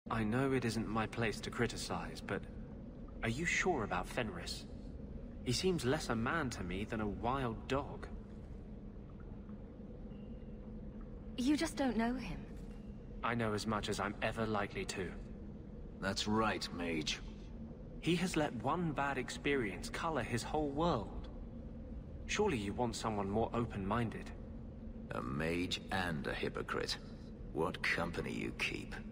I know it isn't my place to criticize, but are you sure about Fenris? He seems less a man to me than a wild dog. You just don't know him. I know as much as I'm ever likely to. That's right, Mage. He has let one bad experience color his whole world. Surely you want someone more open-minded. A mage and a hypocrite. What company you keep.